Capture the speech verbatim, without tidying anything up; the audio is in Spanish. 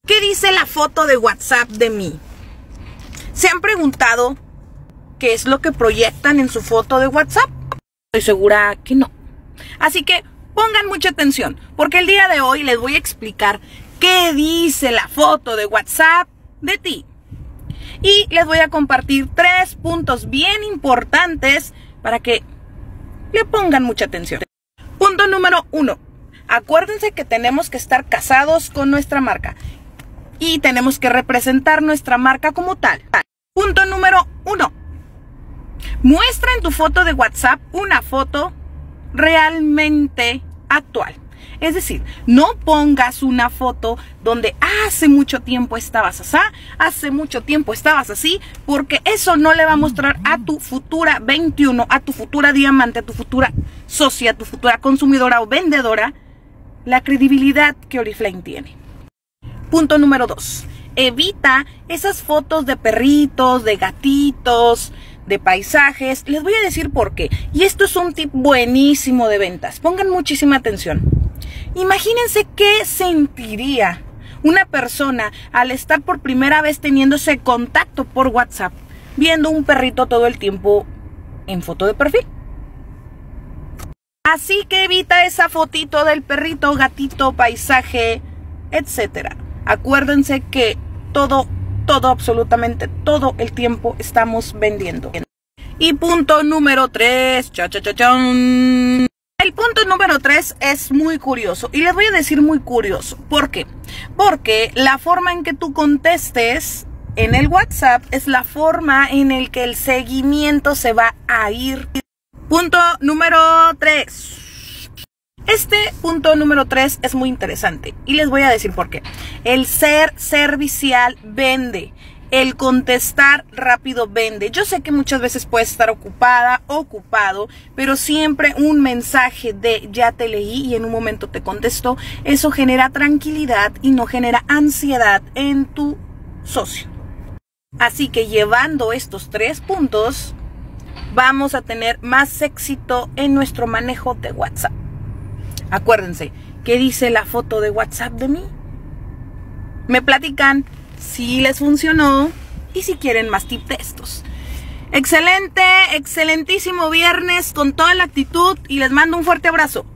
¿Qué dice la foto de WhatsApp de mí? ¿Se han preguntado qué es lo que proyectan en su foto de WhatsApp? Estoy segura que no. Así que pongan mucha atención, porque el día de hoy les voy a explicar qué dice la foto de WhatsApp de ti. Y les voy a compartir tres puntos bien importantes para que le pongan mucha atención. Punto número uno. Acuérdense que tenemos que estar casados con nuestra marca y tenemos que representar nuestra marca como tal. Punto número uno. Muestra en tu foto de WhatsApp una foto realmente actual. Es decir, no pongas una foto donde hace mucho tiempo estabas así, hace mucho tiempo estabas así, porque eso no le va a mostrar a tu futura veintiuno, a tu futura diamante, a tu futura socia, a tu futura consumidora o vendedora, la credibilidad que Oriflame tiene. Punto número dos. Evita esas fotos de perritos, de gatitos, de paisajes. Les voy a decir por qué. Y esto es un tip buenísimo de ventas. Pongan muchísima atención. Imagínense qué sentiría una persona al estar por primera vez teniendo ese contacto por WhatsApp, viendo un perrito todo el tiempo en foto de perfil. Así que evita esa fotito del perrito, gatito, paisaje, etcétera. Acuérdense que todo, todo, absolutamente todo el tiempo estamos vendiendo. Y punto número tres. Cha, cha, cha, chan. El punto número tres es muy curioso. Y les voy a decir muy curioso. ¿Por qué? Porque la forma en que tú contestes en el WhatsApp es la forma en la que el seguimiento se va a ir. Punto número tres. Este punto número tres es muy interesante y les voy a decir por qué. El ser servicial vende. El contestar rápido vende. Yo sé que muchas veces puedes estar ocupada, ocupado, pero siempre un mensaje de ya te leí y en un momento te contesto, eso genera tranquilidad y no genera ansiedad en tu socio. Así que llevando estos tres puntos, vamos a tener más éxito en nuestro manejo de WhatsApp. Acuérdense, ¿qué dice la foto de WhatsApp de mí? Me platican si les funcionó y si quieren más tips de estos. Excelente, excelentísimo viernes con toda la actitud y les mando un fuerte abrazo.